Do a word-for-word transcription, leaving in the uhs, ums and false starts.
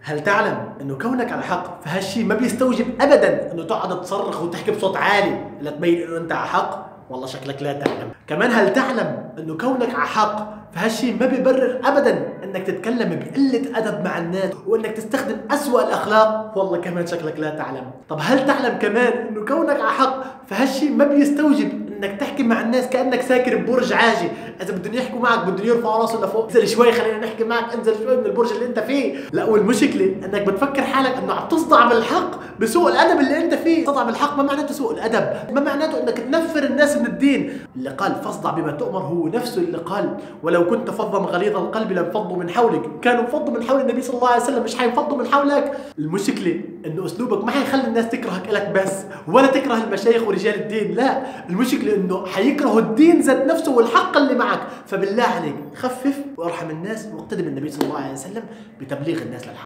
هل تعلم انه كونك على حق فهالشي ما بيستوجب ابدا انه تقعد تصرخ وتحكي بصوت عالي لتبين انه انت على حق؟ والله شكلك لا تعلم. كمان هل تعلم انه كونك على حق فهالشي ما بيبرر ابدا انك تتكلم بقلة ادب مع الناس وانك تستخدم اسوأ الاخلاق؟ والله كمان شكلك لا تعلم. طب هل تعلم كمان انه كونك على حق فهالشي ما بيستوجب انك تحكي مع الناس كانك ساكن ببرج عاجي، اذا بدهم يحكوا معك بدهم يرفعوا راسهم لفوق، انزل شوي خلينا نحكي معك، انزل شوي من البرج اللي انت فيه. لا والمشكله انك بتفكر حالك انه عم تصدع بالحق بسوء الادب اللي انت فيه. تصدع بالحق ما معناته سوء الادب، ما معناته انك تنفر الناس من الدين. اللي قال فاصدع بما تؤمر هو نفسه اللي قال ولو كنت فظا غليظ القلب لانفضوا من حولك. كانوا انفضوا من حول النبي صلى الله عليه وسلم، مش حينفضوا من حولك. المشكله انه اسلوبك ما حيخلي الناس تكرهك لك بس، ولا تكره المشايخ ورجال الدين، لا المشكله انه حيكرهوا الدين ذات نفسه والحق اللي معك. فبالله عليك خفف وارحم الناس واقتدي بالنبي صلى الله عليه وسلم بتبليغ الناس للحق.